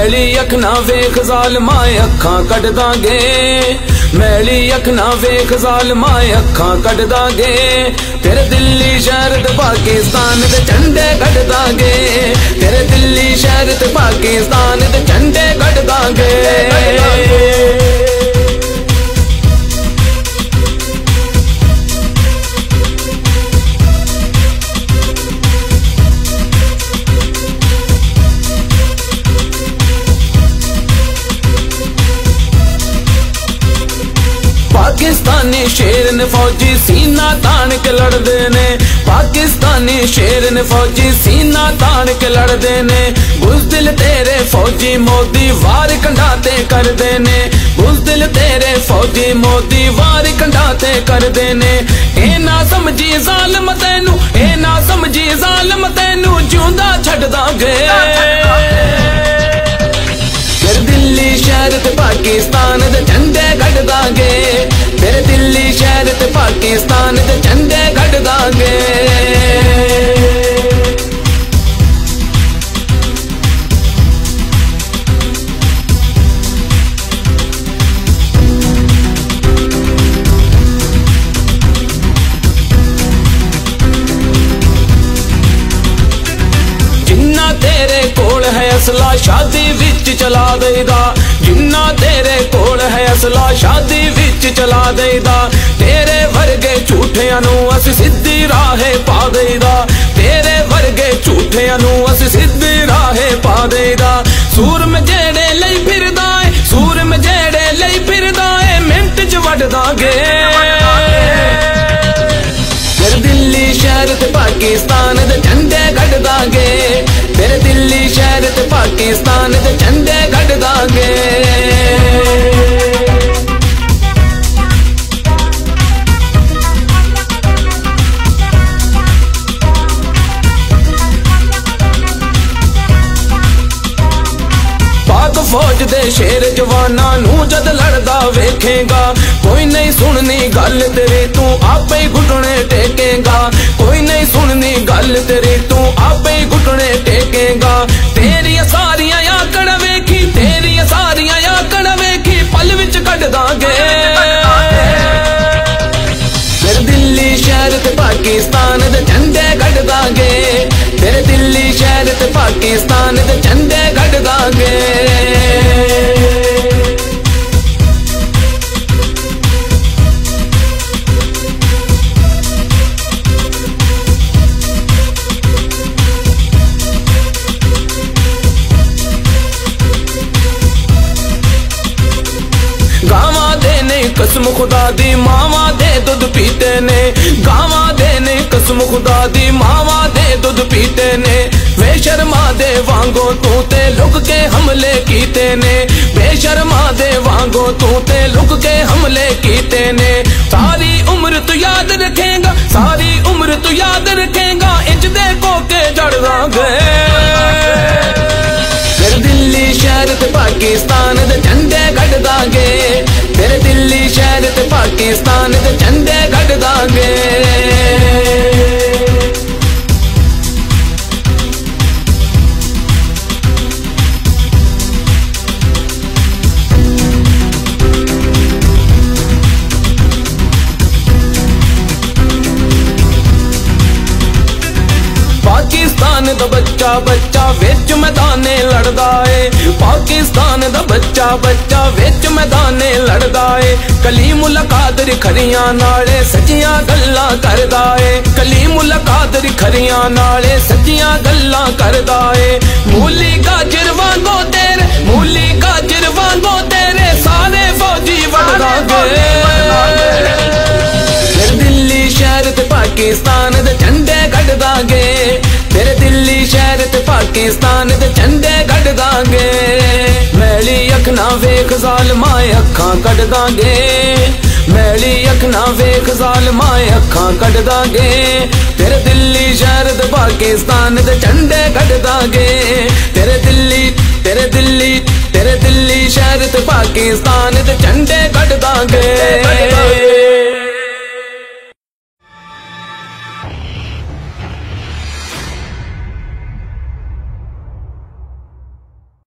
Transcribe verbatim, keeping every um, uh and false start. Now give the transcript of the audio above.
मैली अख ना वेख ज़ालिमाए अखां कढ दांगे, मैली अख ना वेख ज़ालिमाए अखां कढ दांगे। तेरे दिल्ली शहर ते पाकिस्तान दे झंडे कढ दांगे, तेरे दिल्ली शहर ते पाकिस्तान दे झंडे कढ दांगे। पाकिस्तानी शेर ने फौजी सीना तान के लड़दे ने, पाकिस्तानी शेर ने फौजी सीना तान के लड़दे ने। बुज़दिल तेरे फौजी मोदी वार कंडाते कर देने, बुज़दिल तेरे फौजी मोदी वार कंडाते कर देने। ए ना समझी ज़ालिम तैनू, ए ना समझी ज़ालिम तैनू जिंदा छड्ड दांगे। तेरे दिल्ली शहर ते पाकिस्तान दे झंडे कढ दांगे, तेरे दिल्ली शहर ते पाकिस्तान दे झंडे कढ दांगे। जिन्ना तेरे कोल है असला शादी विच चला देदा, जिन्ना तेरे कोल है असला शादी विच चला देदा। तेरे वर्गे झूठियां नू अस सीधी राहे पा देदा, तेरे वर्गे झूठियां नू अस सीधी राहे पा देदा। सूर में जेड़े लई फिरदा है, सूर में जेड़े लई फिरदा है मिंट च वड दांगे। तेरे दिल्ली शहर ते पाकिस्तान दे झंडे कढ दांगे, तेरे दिल्ली शहर ते पाकिस्तान दे झंडे कढ दांगे। पाक फौज दे शेर जवाना नू जद लड़दा वेखेगा, कोई नहीं सुननी गल तेरी तू आपे ही घुटने टेकेगा, कोई नहीं सुननी गल तेरी तू आपे ही घुटने टेकेगा। तेरी सारियां आकड़ वेखी, तेरी सारियां आकड़ वेखी पल विच कढ दांगे। तेरे दिल्ली शहर ते पाकिस्तान दे झंडे कढ दांगे, तेरे दिल्ली शहर ते पाकिस्तान दे झंडे कढ दांगे। गावां दे नहीं कसम खुदा दी मावा दे दुध पीते ने, गावां दे नहीं कसम खुदा दी मावा दे दुध पीते ने। बेशर्मा दे वांगो तू ते लुक के हमले कीते ने, बेशर्मा दे वांगो तू ते लुक के हमले कीते ने। सारी उम्र तू याद रखेगा, सारी उम्र तू याद रखेगा इंज दे कोके जड़ दांगे। तेरे दिल्ली शहर ते पाकिस्तान दे झंडे कढ दांगे, तेरे दिल्ली शहर ते पाकिस्तान दे झंडे कढ दांगे। पाकिस्तान दा बच्चा बच्चा विच मैदाने लड़दा है, पाकिस्तान दा बच्चा बच्चा विच मैदाने लड़दा है। कलीमुल कादर खरियां नाले सच्चियां गल्लां करदा है, कलीमुल कादर खरियां नाले सच्चियां गल्लां करदा है। मूली गाजर वांगो तेरे, मूली गाजर वांगो तेरे सारे फौजी वड दांगे। तेरे दिल्ली शहर ते पाकिस्तान दे झंडे कढ दांगे, तेरे दिल्ली शहर ते पाकिस्तान दे झंडे कढ दांगे। मैली अख ना वेख ज़ालिमाए अखां कढ दांगे, मैली अख ना वेख ज़ालिमाए अखां कढ दांगे। तेरे दिल्ली शहर ते पाकिस्तान दे झंडे कढ दांगे, तेरे दिल्ली तेरे दिल्ली तेरे दिल्ली शहर ते पाकिस्तान दे झंडे कढ दांगे।